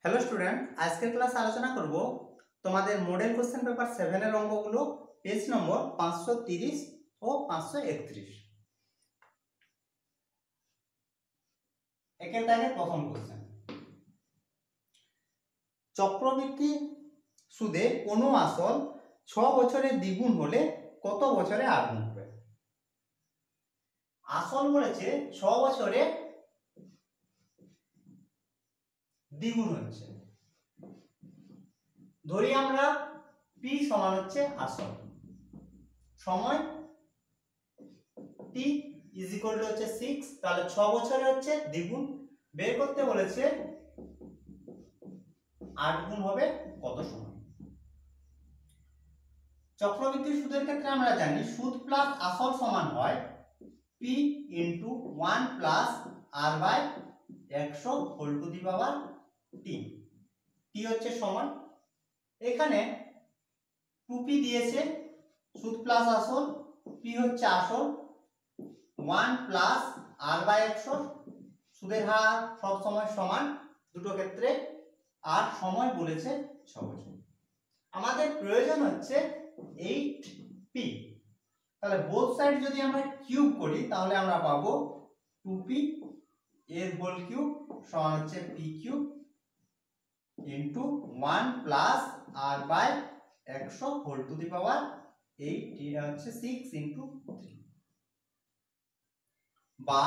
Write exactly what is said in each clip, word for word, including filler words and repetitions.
Hello student, আজকের ক্লাসে আলোচনা করব তোমাদের মডেল কোশ্চেন পেপার সেভেন এর অঙ্কগুলো পেজ নম্বর পাঁচশো তিরিশ ও পাঁচশো একত্রিশ। একের দাগের প্রথম কোশ্চেন, চক্রবৃদ্ধি সুদে কোনো আসল ছ বছরে দ্বিগুণ হলে কত বছরে আটগুণ হবে? আসল বলেছে ছ বছরে দ্বিগুণ হচ্ছে, ধরি আমরা পি সমান হচ্ছে আসল, সময় টি ইজ ইকুয়াল টু হচ্ছে সিক্স, তাহলে ছ বছরে হচ্ছে দ্বিগুণ বের করতে বলেছে, আট গুণ হবে কত সময়? চক্রবৃদ্ধি সুদের ক্ষেত্রে আমরা জানি সুদ প্লাস আসল সমান হয় P into one plus R by একশো whole to the power T. T হচ্ছে সময়, এখানে টু পি দিয়েছে, সুদ প্লাস আসল, পি হচ্ছে আসল, ওয়ান প্লাস আর বাই একশো, সুদের হার সব সময় সমান দুটো ক্ষেত্রে, আর সময় বলেছে ছ বছর। আমাদের প্রয়োজন হচ্ছে এইট পি, তাহলে বোথ সাইড যদি আমরা কিউব করি তাহলে আমরা পাবো টু পি এর হোল কিউব সমান হচ্ছে P cube into one plus R by একশো whole to the power eight, এটা হচ্ছে সিক্স ইন্টু থ্রি, বা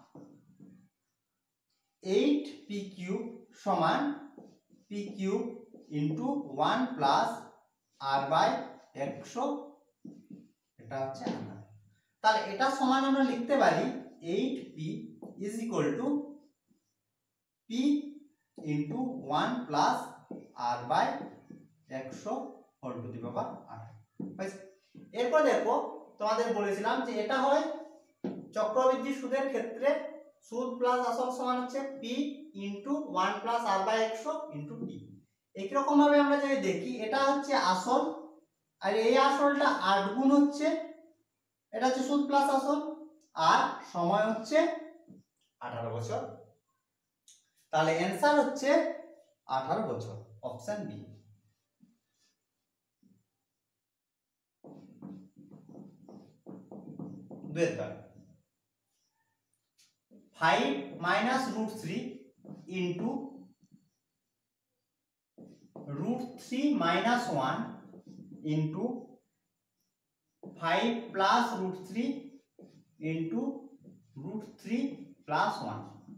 এইট পি কিউব সমান P cube into one plus R by একশো, এটা হচ্ছে আঠারো। তাহলে এটা সমান আমরা লিখতে পারি eight P is equal to P into one plus R by একশো হোল টু দি পাওয়ার আঠারো। এরপর দেখো, তোমাদের বলেছিলাম যে এটা হয় চক্রবৃদ্ধি সুদের ক্ষেত্রে সুদ প্লাস আসল সমান হচ্ছে P into one plus R by একশো ইন্টু টি। একই রকম ভাবে আমরা যদি দেখি, এটা হচ্ছে আসল আর এই আসলটা আট গুণ হচ্ছে, এটা হচ্ছে সুদ প্লাস আসল, আর সময় হচ্ছে আঠারো বছর, তাহলে অ্যান্সার হচ্ছে আঠারো বছর, অপশন বি। দুয়ের দাগ, five minus root three into root three minus one into five plus root three into root three plus one,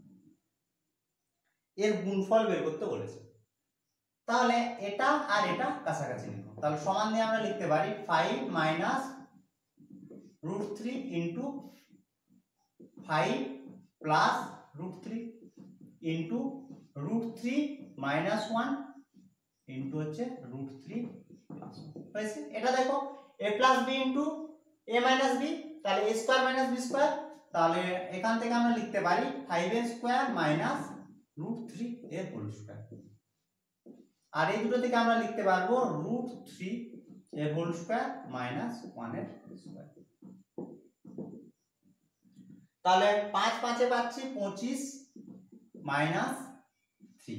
এর গুণফল বের করতে বলেছে। তাহলে এটা আর এটা কাছাকাছি লিখো, তাহলে সমান দিয়ে আমরা লিখতে পারি five minus root three into five plus root three into root three minus one into হচ্ছে রুট থ্রি প্লাস ওয়ান। এটা দেখো A plus B into A minus B, তাহলে A square minus B square, তাহলে এখান থেকে আমরা লিখতে পারি ফাইভ এর স্কোয়ার মাইনাস রুট থ্রি এর হোল স্কোয়ার, আর এই দুটো থেকে আমরা লিখতে পারবো রুট থ্রি এর হোল স্কোয়ার মাইনাস ওয়ান এর স্কোয়ার। তাহলে পাঁচ পাঁচে পাচ্ছি পঁচিশ মাইনাস থ্রি,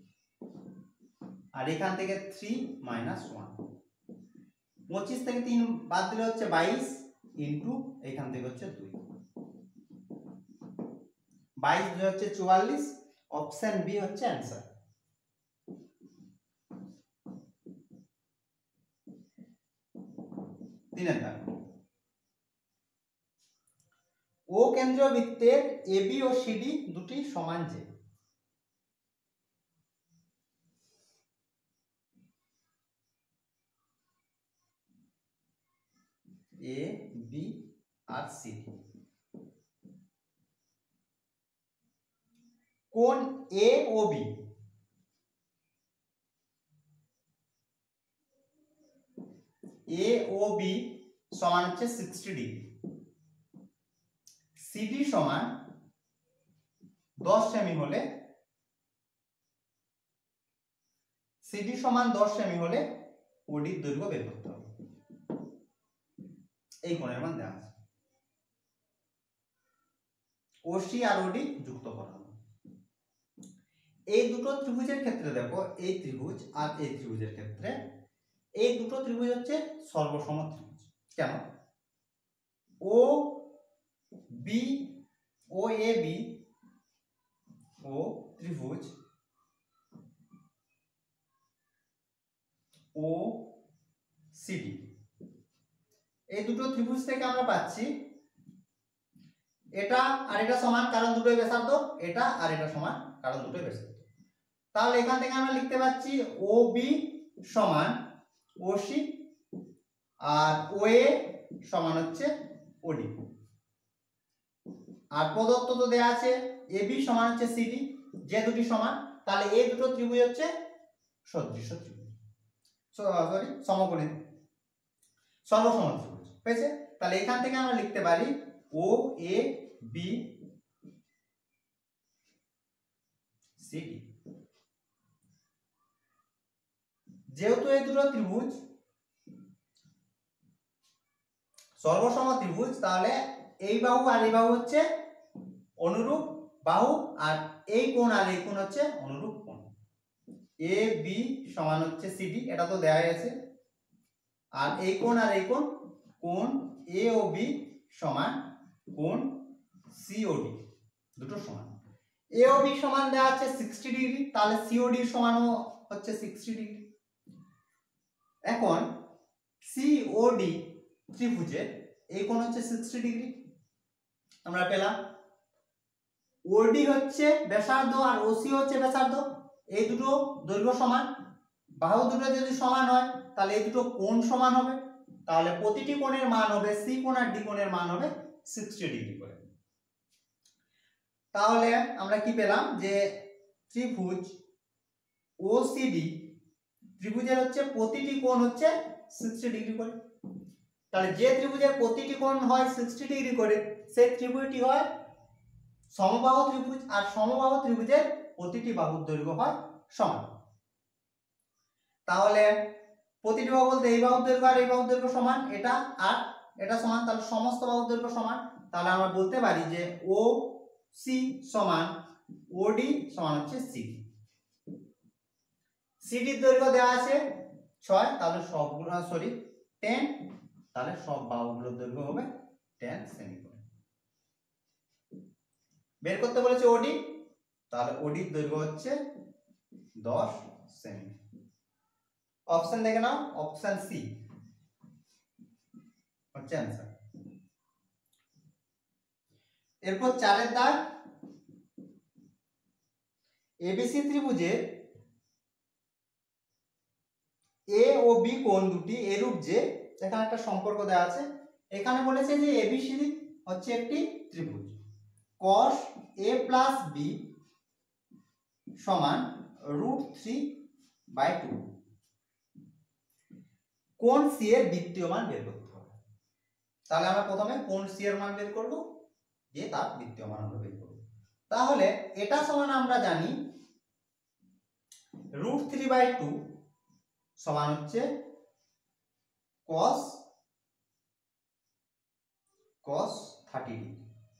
আর এখান থেকে থ্রি মাইনাস ওয়ান, পঁচিশ থেকে তিন বাদ দিলে হচ্ছে বাইশ ইন্টু এখান থেকে হচ্ছে দুই, বাইশ দুই হচ্ছে চুয়াল্লিশ, অপশন বি হচ্ছে অ্যান্সার। তিনের দাগ, ও কেন্দ্রীয় বৃত্তের এবি ও সিডি দুটি সমান যে, এ বি আর সি, কোণ এ ও বি এ ও বি সমান হচ্ছে সিক্সটি ডিগ্রি, সিডি সমান দশ সেমি হলে, সিডি সমান দশ সেমি হলে ওডির দৈর্ঘ্য বের করতে হবে। এই কোণের মান দেওয়া আছে, ওসি আর ওডি যুক্ত করা হবে। এই দুটো ত্রিভুজের ক্ষেত্রে দেখো, এই ত্রিভুজ আর এই ত্রিভুজের ক্ষেত্রে এই দুটো ত্রিভুজ হচ্ছে সর্বসম ত্রিভুজ। কেন? ও বি ও এ বি ও ত্রিভুজ ও সিডি, এই দুটো ত্রিভুজ থেকে আমরা পাচ্ছি এটা আর এটা সমান, কারণ দুটোই ব্যাসার্ধ, এটা আর এটা সমান, কারণ দুটোই ব্যাসার্ধ। তাহলে এখান থেকে আমরা লিখতে পাচ্ছি ও বি সমান ও সি আর ও এ সমান হচ্ছে ওডি। আর প্রদত্ত তো দেয়া আছে এ বি সমান হচ্ছে সিডি, যে দুটি সমান, তাহলে এই দুটো ত্রিভুজ হচ্ছে সদৃশ্য ত্রিভুজ, সরি সমকোণী সর্বসম ত্রিভুজ হয়েছে। তাহলে এখান থেকে আমরা লিখতে পারি ও এ বি সিডি। যেহেতু এই দুটো ত্রিভুজ সর্বসম ত্রিভুজ, তাহলে এই বাহু আর এই বাহু হচ্ছে অনুরূপ বাহু, আর এই কোণ আর এই কোণ হচ্ছে অনুরূপ কোণ। এ বি সমান হচ্ছে সিডি, এটা তো দেওয়াই আছে। আর এই কোণ আর এই কোণ, কোণ এ ও বি সমান কোণ সি ও ডি, দুটো সমান। এ ও বি সমান দেওয়া আছে ষাট ডিগ্রি, তাহলে সি ও ডি সমানও হচ্ছে ষাট ডিগ্রি। এখন সি ও ডি ত্রিভুজের এই কোণ হচ্ছে ষাট ডিগ্রি আমরা পেলাম। ওডি হচ্ছে ব্যাসার্ধ আর ওসি হচ্ছে ব্যাসার্ধ, এই দুটো দৈর্ঘ্য সমান, বাহু দুটো যদি সমান হয় তাহলে এই দুটো কোণ সমান হবে, তাহলে প্রতিটি কোণের মান হবে, সি কোণ আর ডি কোণের মান হবে ষাট ডিগ্রি করে। তাহলে আমরা কি পেলাম যে ত্রিভুজ ওসিডি ত্রিভুজের হচ্ছে প্রতিটি কোণ হচ্ছে ষাট ডিগ্রি করে। তাহলে যে ত্রিভুজের প্রতিটি কোণ হয় ষাট ডিগ্রি করে, সেই ত্রিভুজটি হয় সমবাহু ত্রিভুজ, আর সমবাহু ত্রিভুজের প্রতিটি বাহুর দৈর্ঘ্য হয় সমান। তাহলে প্রতিটি বাহু বলতে এই বাহুর দৈর্ঘ্য আর এই বাহুর দৈর্ঘ্য সমান, এটা আর এটা সমান, তাহলে সমস্ত বাহুর দৈর্ঘ্য সমান। তাহলে আমরা বলতে পারি যে ও সি সমান ওডি সমান হচ্ছে সি। সিডির দৈর্ঘ্য দেওয়া আছে ছয়, তাহলে সবগুলো সরি টেন, তাহলে সব বাহুগুলোর দৈর্ঘ্য হবে টেন সেমি। বের করতে বলেছে ওডি, তাহলে ওডির দৈর্ঘ্য হচ্ছে দশ সেমি। অপশন দেখে নাও, অপশন সি হচ্ছে आंसर। এরপর চারের দাগ, এবিসি ত্রিভুজের এ ও বি কোণ দুটি এরূপ যে, এখানে একটা সম্পর্ক দেওয়া আছে। এখানে বলেছে যে এবিসি হচ্ছে একটি ত্রিভুজ, cos a প্লাস বি সমান রুট থ্রি বাই টু। কোণ সি এর বৃত্তীয় মান বের করতে হবে। তাহলে আমরা প্রথমে কোণ সি এর মান বের করব, দিয়ে তার বৃত্তীয় মান আমরা বের করব। তাহলে এটা সমান আমরা জানি রুট থ্রি বাই টু সমান হচ্ছে cos cos thirty degree.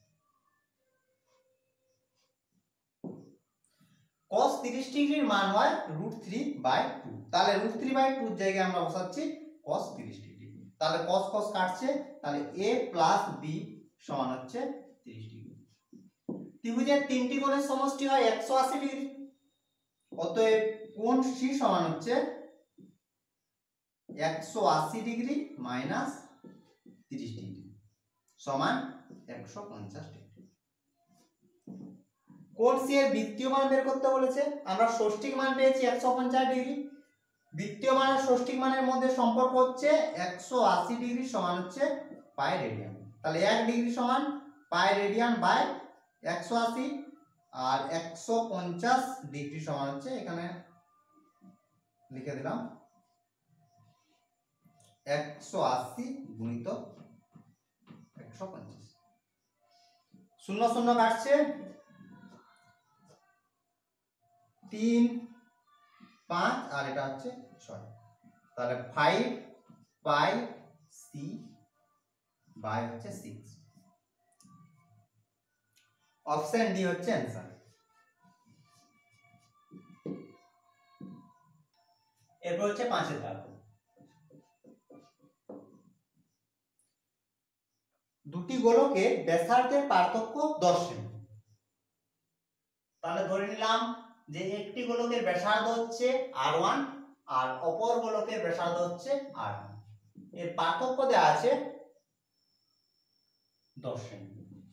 cos তিরিশ ডিগ্রির মান হয় রুট থ্রি বাই টু, তাহলে রুট থ্রি বাই টুর জায়গায় আমরা বসাচ্ছি cos তিরিশ ডিগ্রি। তাহলে cos cos কাটছে, তাহলে a প্লাস বি সমান হচ্ছে তিরিশ ডিগ্রি। ত্রিভুজের তিনটি কোণের সমষ্টি হয় একশো আশি ডিগ্রি, অতএব কোণ সি সমান হচ্ছে একশো আশি ডিগ্রি মাইনাস তিরিশ ডিগ্রি সমান একশো পঞ্চাশ ডিগ্রি। কোণ সি এর বৃত্তীয় মান বের করতে বলেছে, আমরা ষষ্ঠিক মান পেয়েছি একশো পঞ্চাশ ডিগ্রি, বৃত্তীয় মান আর ষষ্ঠিক মানের মধ্যে সম্পর্ক হচ্ছে একশো আশি ডিগ্রি সমান হচ্ছে পাই রেডিয়ান। তাহলে এক ডিগ্রি সমান পাই রেডিয়ান বাই একশো আশি, আর একশো পঞ্চাশ ডিগ্রি সমান হচ্ছে, এখানে লিখে দিলাম একশো আশি গুণিত একশো পঞ্চাশ। শূন্য শূন্য কাটছে, তিন পাঁচ আর এটা হচ্ছে ছয়, তাহলে ফাইভ পাই সি বাই হচ্ছে সিক্স। অপশন ডি হচ্ছে आंसर। এরপর হচ্ছে পাঁচের দাগ, দুটি গোলকের ব্যাসার্ধের পার্থক্য দশ সেমি। তাহলে ধরে নিলাম যে একটি গোলকের ব্যাসার্ধ হচ্ছে আর ওয়ান আর অপর গোলকের ব্যাসার্ধ হচ্ছে আর টু, এর পার্থক্য দেওয়া আছে দশ সেমি।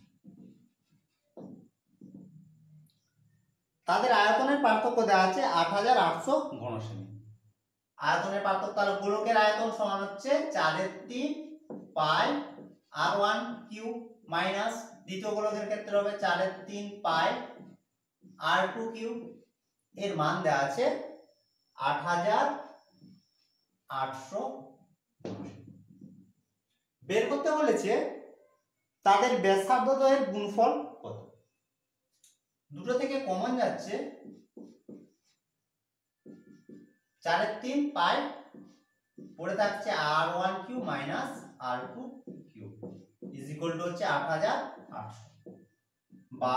তাদের আয়তনের পার্থক্য দেওয়া আছে আট হাজার আটশো ঘন সেমি। আয়তনের পার্থক্য, তাহলে গোলকের আয়তন সমান হচ্ছে চারের তিন পাই আর ওয়ান কিউ মাইনাস দ্বিতীয় গোলকের ক্ষেত্রে হবে চারের তিন পাই আর টু কিউ, এর মান দেওয়া আছে আট হাজার আটশো। বের করতে বলেছে তাদের ব্যাসার্ধদ্বয়ের গুণফল কত। দুটো থেকে কমন যাচ্ছে, চারের তিন পাই পড়ে থাকছে আর one cube minus R two cube is equal to হচ্ছে আট হাজার আটশো, বা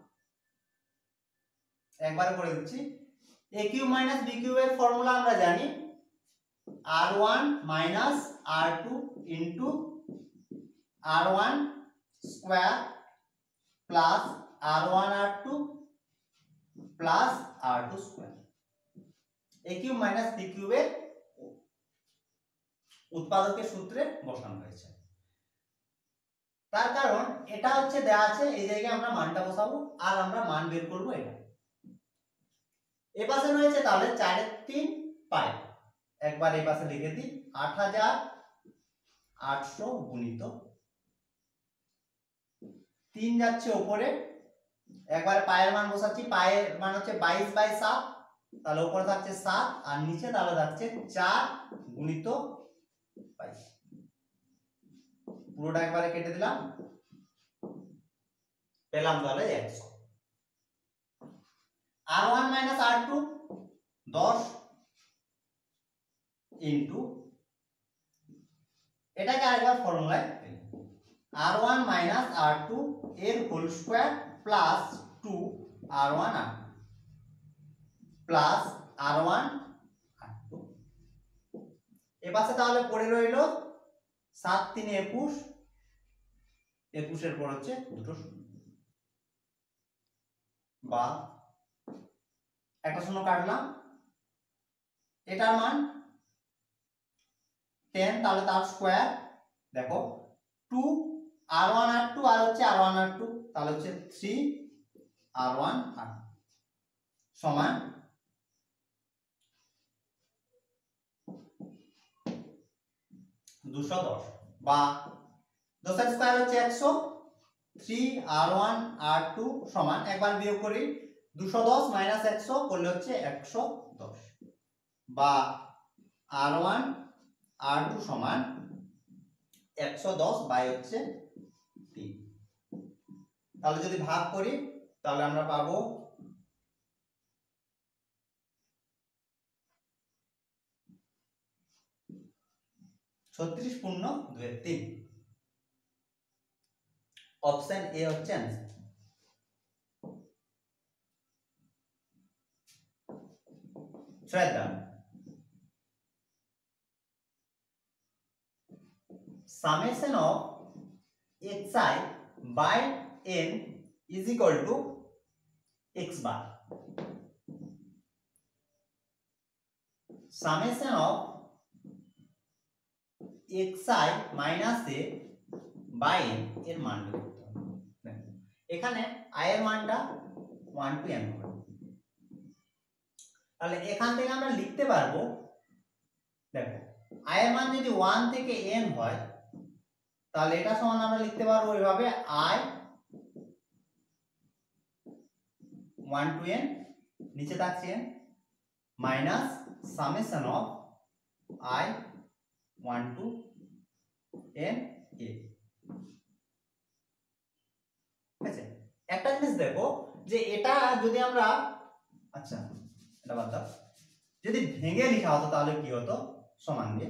একবারে করে দিচ্ছি, A cube minus B cube এর ফর্মুলা আমরা জানি, আর one minus R two into R one square plus R one R two plus R two square. A cube minus B cube এর উৎপাদকের সূত্রে বসানো হয়েছে। তার কারণ এটা হচ্ছে দেয়া আছে, এই জায়গায় আমরা মানটা বসাবো আর আমরা মান বের করব এটা। এ পাশে রয়েছে তাহলে চারের তিন পাই, একবার এই পাশে লিখে দিই আট হাজার আটশো গুণিত তিন যাচ্ছে উপরে, একবার পায়ের মান বসাচ্ছি, পায়ের মান হচ্ছে বাইশ বাই সাত, তাহলে উপরে থাকছে সাত আর নিচে তাহলে থাকছে চার গুণিত বাইশ, পুরোটা একবারে কেটে দিলাম, পেলাম তাহলে একশো। আর ওয়ান মাইনাস আর টু দশ ইন্টু এটাকে আরেকবার ফর্মুলায় আর ওয়ান মাইনাস আর টু এর whole square plus two R one R plus R one R two. এপাশে তাহলে পড়ে রইল সাত তিনে একুশ, একুশের পর হচ্ছে দুটো শূন্য, বা একটা শূন্য কাটলাম, এটার মান টেন, তাহলে তার স্কোয়ার দেখো two R one R two R হচ্ছে আর ওয়ান আর টু, তাহলে হচ্ছে থ্রি আর ওয়ান আর সমান দুশো দশ, বা দশের স্কোয়ার হচ্ছে একশো, three R one R two সমান, একবার বিয়োগ করি, দুশো দশ মাইনাস একশো করলে হচ্ছে একশো দশ, বা আর ওয়ান আর টু সমান একশো দশ বাই হচ্ছে তিন। তাহলে যদি ভাগ করি তাহলে আমরা পাবো ছত্রিশ পূর্ণ দুই তিন। অপশন এ হচ্ছে आंसर। ছয়ের দাম summation of xi by n is equal to x bar. Summation of xi minus a by n এর মান বের করতে হবে। এখানে i এর মানটা one to n হবে, তাহলে এখান থেকে আমরা লিখতে পারবো, দেখো i এর মান যদি one থেকে n হয় তাহলে এটা সমান আমরা লিখতে পারবো এইভাবে i one to n নিচে থাকছে n minus summation of i one to n a। ঠিক আছে, একটা জিনিস দেখো যে এটা যদি আমরা, আচ্ছা এটা বাদ দাও, যদি ভেঙে লেখা হতো তাহলে কি হতো, সমান দিয়ে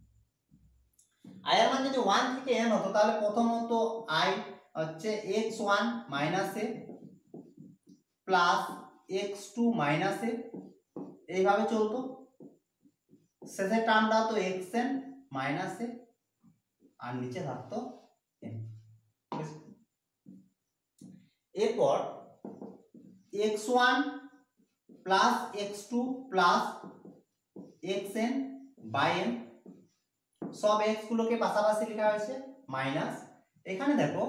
i এর মান যদি one থেকে n হতো তাহলে প্রথমত i হচ্ছে x one minus a plus x two minus a এইভাবে চলতো, শেষের টার্মটা তো এক্স এন মাইনাস এ আর নিচে থাকতো এন। এরপর X one plus X two plus X N by N, সব এক্স গুলোকে পাশাপাশি লেখা হয়েছে মাইনাস, এখানে দেখো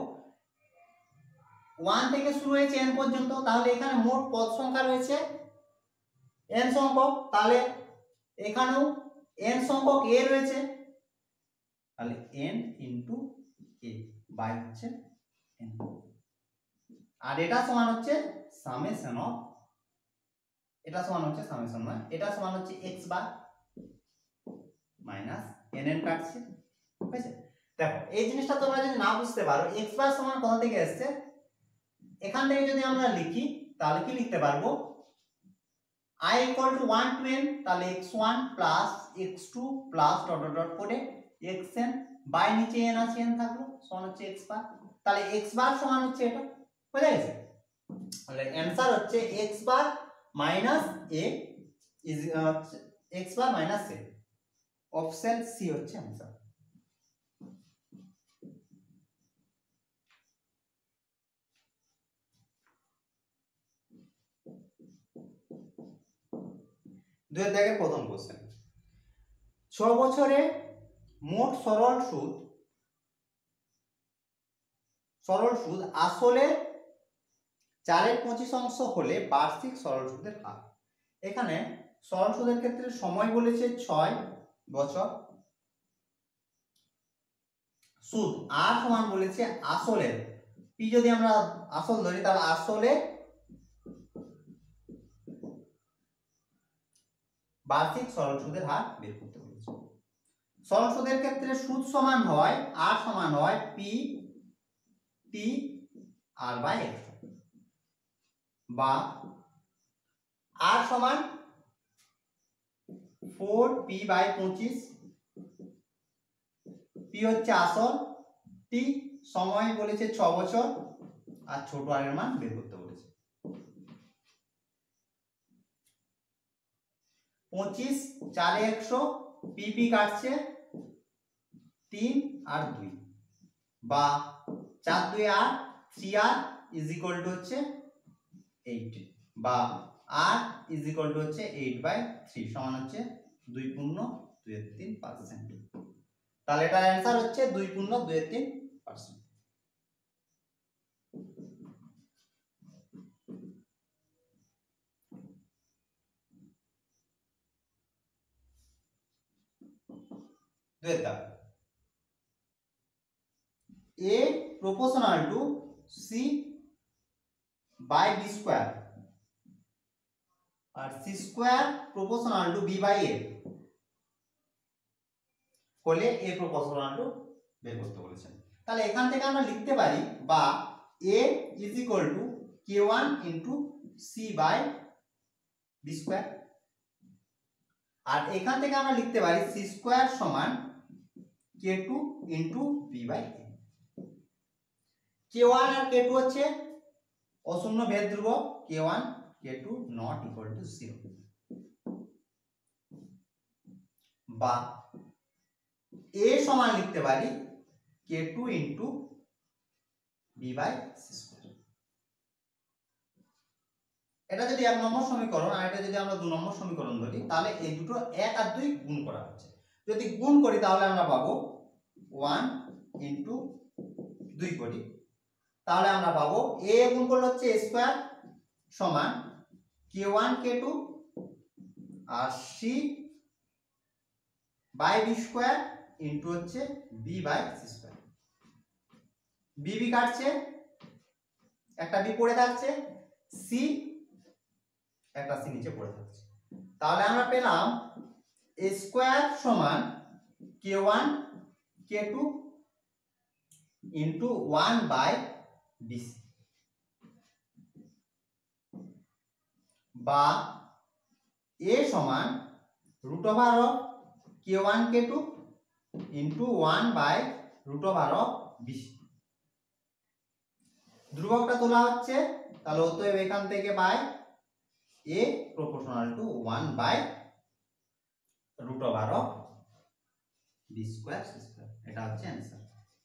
ওয়ান থেকে শুরু হয়েছে এন পর্যন্ত, তাহলে এখানে মোট পদ সংখ্যা রয়েছে এন সংখ্যক, তাহলে এখানেও এন সংখ্যক এ রয়েছে, তাহলে এন ইন্টু এ বাই হচ্ছে এন, আর এটা সমান হচ্ছে সামেশন অফ, এটা সমান হচ্ছে সামেশন নয়, এটা সমান হচ্ছে X bar minus N N কাটছে, ঠিক আছে। দেখো এই জিনিসটা তোমরা যদি না বুঝতে পারো এক্স বার সমান কোথা থেকে আসছে, এখান থেকে যদি আমরা লিখি তাহলে কি লিখতে পারবো, i equal to one to n, তাহলে X one plus X two plus dot dot dot করে xn বাই নিচে n আছে n থাকলো সমান হচ্ছে x বার, তাহলে x বার সমান হচ্ছে এটা, বুঝা গেছে। তাহলে অ্যানসার হচ্ছে x bar minus a is x bar minus a, option C হচ্ছে অ্যানসার। দুই দাগের প্রথম কোশ্চেন, ছ বছরে মোট সরল সুদ, সরল সুদ আসলে চারের পঁচিশ অংশ হলে বার্ষিক সরল সুদের হার। এখানে সরল সুদের ক্ষেত্রে সময় বলেছে ছয় বছর, সুদ আর সমান বলেছে আসলে, পি যদি আমরা আসল ধরি তাহলে আসলে বার্ষিক সরল সুদের হার বের করতে বলেছে। সরল সুদের ক্ষেত্রে সুদ সমান হয় আর সমান হয় P T R by X, বা আর সমান ফোর পি বাই পঁচিশ, পি হচ্ছে আসল, টি সময় বলেছে ছ বছর, আর ছোট আর এর মান বের করতে বলেছে। পঁচিশ চারে একশো, পি পি কাটছে তিন আর দুই, বা চার দুই আট, three R is equal to হচ্ছে এইট, বা আর ইজ ইকুয়াল টু হচ্ছে এইট বাই থ্রি সমান হচ্ছে দুই পূর্ণ দুই এর তিন পার্সেন্ট, তাহলে এটার অ্যান্সার হচ্ছে দুই পূর্ণ দুই এর তিন percent. a proportional to c by b square আর c square proportional to b by a হলে a proportional to বের করতে বলেছেন। তাহলে এখান থেকে আমরা লিখতে পারি বা a is equal to k one into c by b square, আর এখান থেকে আমরা লিখতে পারি c square সমান k two into b by a। k one R k two হচ্ছে অশূন্য ভেদ ধ্রুবক, k one k two not equal to zero, বা a সমান লিখতে পারি k two into b by c square। এটা যদি এক নম্বর সমীকরণ আর এটা যদি আমরা দু নম্বর সমীকরণ ধরি তাহলে এই দুটো এক আর দুই গুণ করা হচ্ছে, যদি গুণ করি তাহলে আমরা পাবো ওয়ান ইন্টু দুই করি তাহলে আমরা পাবো a গুণ করলে হচ্ছে a স্কয়ার সমান k one k two আর c by b square into হচ্ছে b by c square, b b কাটছে একটা b পড়ে থাকছে, c একটা c নিচে পড়ে থাকছে, তাহলে আমরা পেলাম a স্কয়ার সমান k one k two into one by b c, বা a সমান root over of k one k two into one by root over of b c। ধ্রুবকটা তোলা হচ্ছে তাহলে অতএব এখান থেকে পাই a proportional to one by root over of B square C square, এটা হচ্ছে অ্যান্সার।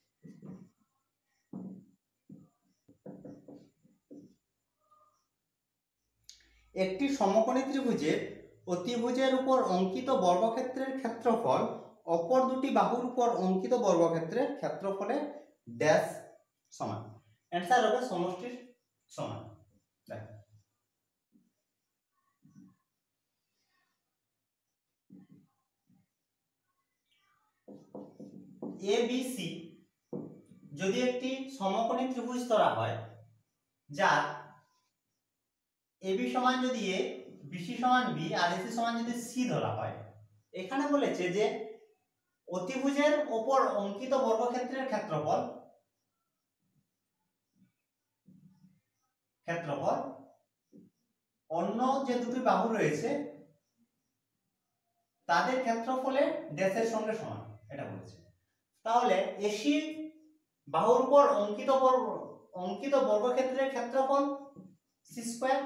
একটি সমকোণী ত্রিভুজের অতিভুজের উপর অঙ্কিত বর্গক্ষেত্রের ক্ষেত্রফল অপর দুটি বাহুর উপর অঙ্কিত বর্গক্ষেত্রের ক্ষেত্রফলের ড্যাশ সমান। অ্যান্সার হবে সমষ্টির সমান। এ বি সি যদি একটি সমকোণী ত্রিভুজ ধরা হয়, যার এবি সমান যদি এ, বিসি সমান বি আর এসি সমান যদি সি ধরা হয়, এখানে বলেছে যে অতিভুজের উপর অঙ্কিত বর্গক্ষেত্রের ক্ষেত্রফল ক্ষেত্রফল অন্য যে দুটি বাহু রয়েছে তাদের ক্ষেত্রফলের ড্যাশের সঙ্গে সমান, এটা বলেছে। তাহলে এসি বাহুর উপর অঙ্কিত অঙ্কিত বর্গক্ষেত্রের ক্ষেত্রফল সি স্কয়ার,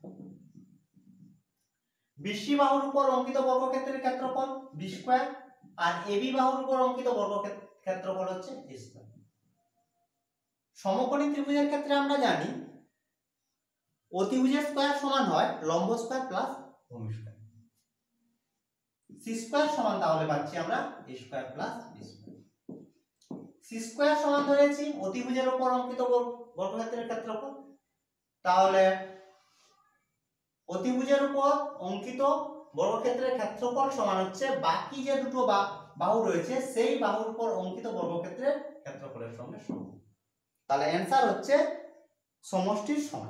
বিসি বাহুর উপর অঙ্কিত বর্গক্ষেত্রের ক্ষেত্রফল বি স্কয়ার, আর এবি বাহুর উপর অঙ্কিত বর্গক্ষেত্রফল হচ্ছে এ স্কয়ার। সমকোণী ত্রিভুজের ক্ষেত্রে আমরা জানি অতিভুজের স্কয়ার সমান হয় লম্ব স্কয়ার প্লাস ভূমি স্কয়ার। সি স্কয়ার সমান তাহলে পাচ্ছি আমরা A square plus B square. C square সমান ধরেছি অতিভুজের উপর অঙ্কিত বর্গক্ষেত্রের ক্ষেত্রফল, তাহলে অতিভুজের উপর অঙ্কিত বর্গক্ষেত্রের ক্ষেত্রফল সমান হচ্ছে বাকি যে দুটো বাহু রয়েছে সেই বাহুর উপর অঙ্কিত বর্গক্ষেত্রের ক্ষেত্রফলের সঙ্গে সমান। তাহলে অ্যান্সার হচ্ছে সমষ্টির সমান।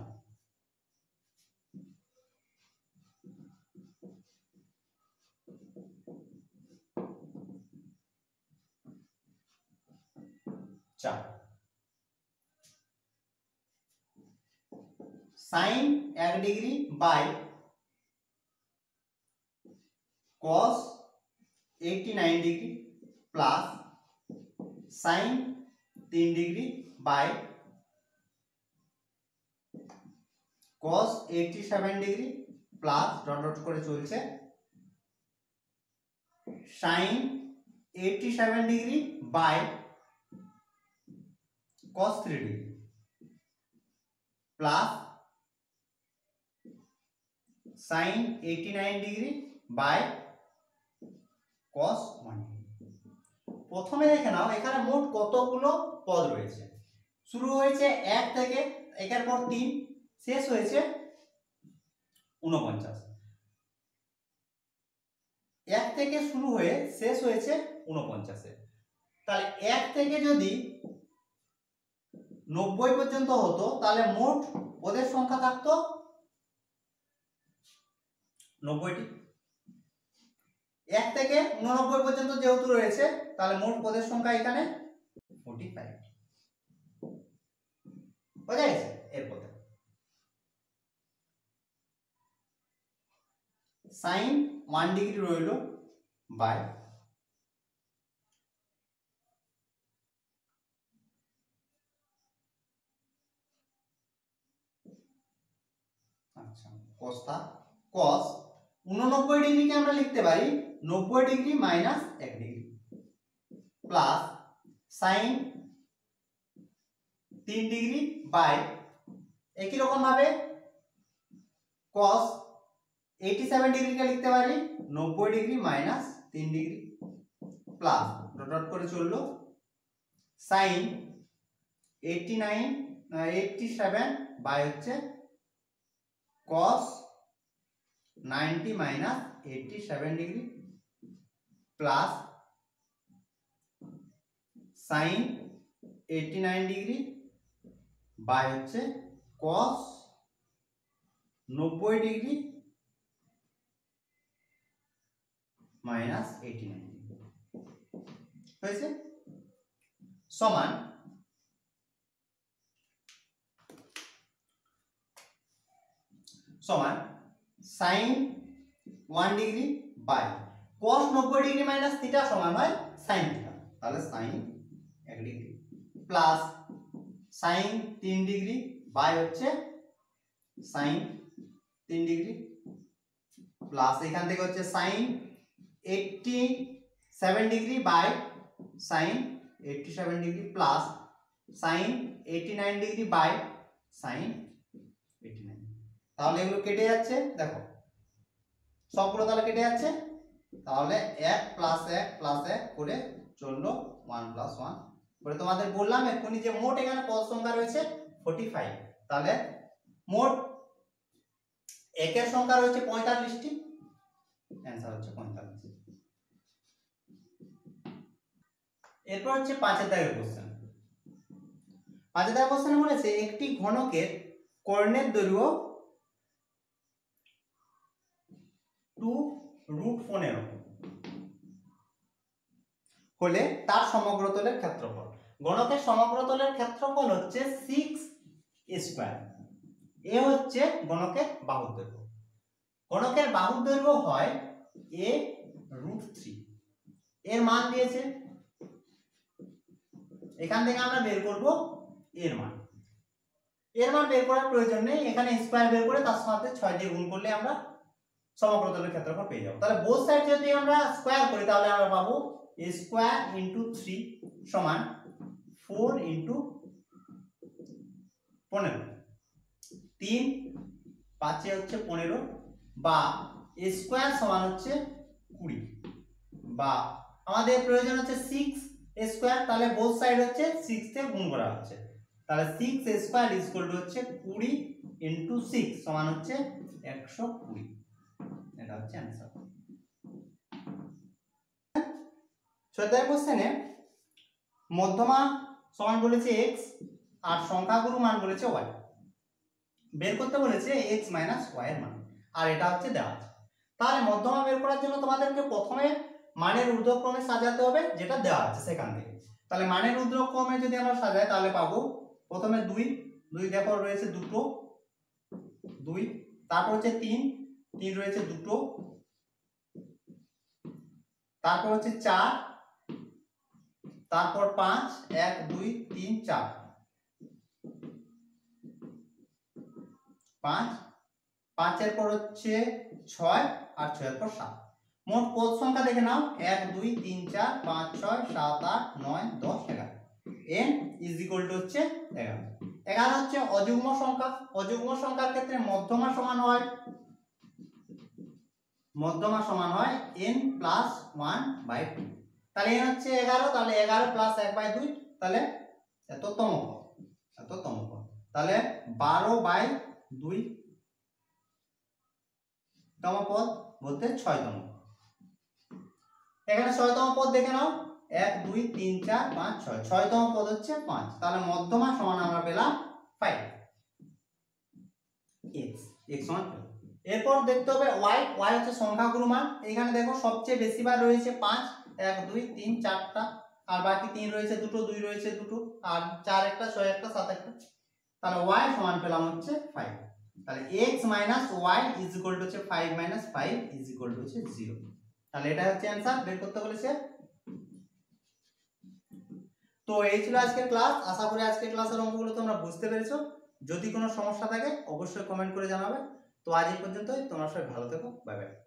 চার, সাইন এক ডিগ্রি বাই cos नवासी डिग्री प्लस साइन तीन डिग्री बाय cos सत्तासी डिग्री प्लस डट डट करे चलছে sin सत्तासी डिग्री बाय cos तीन डिग्री प्लस sin नवासी डिग्री बाय cos वन। প্রথমে দেখে নাও এখানে মোট কতগুলো পদ রয়েছে। শুরু হয়েছে এক থেকে, একের পর তিন, শেষ হয়েছে উনপঞ্চাশ। এক থেকে শুরু হয়ে শেষ হয়েছে উনপঞ্চাশে। তাহলে এক থেকে যদি নব্বই পর্যন্ত হতো তাহলে মোট পদের সংখ্যা থাকতো নব্বইটি। এক থেকে উননব্বই পর্যন্ত যেহেতু রয়েছে তাহলে মোট পদের সংখ্যা এখানে পঁয়তাল্লিশ। বোঝা গেছে? এরপর সাইন ওয়ান ডিগ্রি রইল বাই আচ্ছা কস্তা কস উননব্বই ডিগ্রিকে আমরা লিখতে পারি নব্বই ডিগ্রি মাইনাস এক ডিগ্রি প্লাস সাইন তিন ডিগ্রি বাই একই রকম ভাবে কস सत्तासी ডিগ্রিকে লিখতে পারি নব্বই ডিগ্রি মাইনাস তিন ডিগ্রি প্লাস ডট ডট করে চললো সাইন আটাশি বাই হচ্ছে cos नब्बे माइनस सत्तासी डिग्री प्लस sin नवासी डिग्री बाय হচ্ছে cos नब्बे डिग्री माइनस नवासी হয়েছে সমান समान sin one degree by cos नब्बे डिग्री माइनस थीटा समान है sin थीटा, তাহলে sin एक डिग्री प्लस sin तीन डिग्री बाय হচ্ছে sin तीन डिग्री प्लस এখান থেকে হচ্ছে sin eighty seven degree by sine eighty seven degree plus sine eighty nine degree by sine eighty nine. তাহলে এগুলো কেটে যাচ্ছে, দেখো সবগুলো তাহলে কেটে যাচ্ছে। তাহলে এক প্লাস এক প্লাস এক করে চললো ওয়ান প্লাস ওয়ান করে। তোমাদের বললাম এক্ষুনি যে মোট এখানে পদ সংখ্যা রয়েছে ফোর্টি ফাইভ। তাহলে মোট একের সংখ্যা রয়েছে পঁয়তাল্লিশটি, অ্যান্সার হচ্ছে পঁয়তাল্লিশ। এরপর হচ্ছে পাঁচের দাগের কোশ্চেন। পাঁচের দাগের কোশ্চেনে বলেছে একটি ঘনকের কর্ণের দৈর্ঘ্য টু রুট পনেরো হলে তার সমগ্রতলের ক্ষেত্রফল। ঘনকের সমগ্রতলের ক্ষেত্রফল হচ্ছে সিক্স স্কোয়ার। এ হচ্ছে ঘনকের বাহুর দৈর্ঘ্য। ঘনকের বাহুর দৈর্ঘ্য হয় এ রুট থ্রি। এর মান দিয়েছে, এখান থেকে আমরা বের করব এর মান। এর মান বের করার প্রয়োজন নেই, এখানে স্কোয়ার বের করে তার সাথে ছয় দিয়ে গুণ করলে আমরা সমগ্রতলের ক্ষেত্রফল পেয়ে যাব। তাহলে বোথ সাইড যদি আমরা স্কোয়ার করি তাহলে আমরা পাবো স্কোয়ার ইন্টু থ্রি সমান ফোর ইন্টু পনেরো। তিন পাঁচে হচ্ছে পনেরো, বা স্কোয়ার সমান হচ্ছে কুড়ি, বা আমাদের প্রয়োজন হচ্ছে সিক্স স্কোয়ার। তাহলে বোথ সাইড হচ্ছে সিক্স দিয়ে গুণ করা হচ্ছে। তাহলে সিক্স স্কোয়ার ইকুয়াল টু হচ্ছে কুড়ি ইন্টু সিক্স সমান হচ্ছে একশো কুড়ি। এটা হচ্ছে অ্যান্সার। চৌদ্দ কোশ্চেনে মধ্যমা সমান বলেছে এক্স আর সংখ্যাগুরু মান বলেছে ওয়াই। বের করতে বলেছে এক্স মাইনাস ওয়াই এর মান, আর এটা হচ্ছে দেওয়া আছে। তাহলে মধ্যমা বের করার জন্য তোমাদেরকে প্রথমে মানের ঊর্ধ্বক্রমে সাজাতে হবে, যেটা দেওয়া আছে সেখান থেকে। তাহলে মানের ঊর্ধ্বক্রমে যদি আমরা সাজাই তাহলে পাবো প্রথমে দুই, দুই দেখো রয়েছে দুটো দুই, তারপর হচ্ছে তিন, তিন রয়েছে দুটো, তারপর হচ্ছে চার, তারপর পাঁচ, এক দুই তিন চার, পাঁচ, পাঁচের পর হচ্ছে ছয়, আর ছয়ের পর সাত। মোট পদ সংখ্যা দেখে নাও এক দুই তিন চার পাঁচ ছয় সাত আট নয় দশ এগারো। এন ইজ ইকুয়াল টু হচ্ছে এগারো। এগারো হচ্ছে অযুগ্ম সংখ্যা। অযুগ্ম সংখ্যার ক্ষেত্রে মধ্যমা সমান হয় মধ্যমা সমান হয় N plus one by two. তাহলে এন হচ্ছে এগারো, তাহলে এগারো প্লাস এক বাই দুই, তাহলে এততম পদ, এততম পদ। তাহলে বারো বাই দুই তম পদ বলতে ছয়তম। এখানে ছয়তম পদ দেখে নাও এক দুই তিন চার পাঁচ ছয়, ছয়তম পদ হচ্ছে পাঁচ। তাহলে মধ্যমা সমান আমরা পেলাম ফাইভ, এক্স এক্স সমান। এরপর দেখতে হবে ওয়াই। ওয়াই হচ্ছে সংখ্যাগুরু মান। এখানে দেখো সবচেয়ে বেশি বার রয়েছে পাঁচ, এক দুই তিন চারটা, আর বাকি তিন রয়েছে দুটো, দুই রয়েছে দুটো, আর চার একটা, ছয় একটা, সাত একটা। তাহলে ওয়াই সমান পেলাম হচ্ছে ফাইভ। তাহলে x minus Y is equal to হচ্ছে five minus five is equal to হচ্ছে জিরো। তাহলে এটা হচ্ছে অ্যানসার বের করতে বলেছে। তো এই ছিল আজকের ক্লাস। আশা করি আজকের ক্লাসের অঙ্কগুলো তোমরা বুঝতে পেরেছো। যদি কোনো সমস্যা থাকে অবশ্যই কমেন্ট করে জানাবে। তো আজ এই পর্যন্তই, তোমরা সবাই ভালো থেকো, বাই বাই।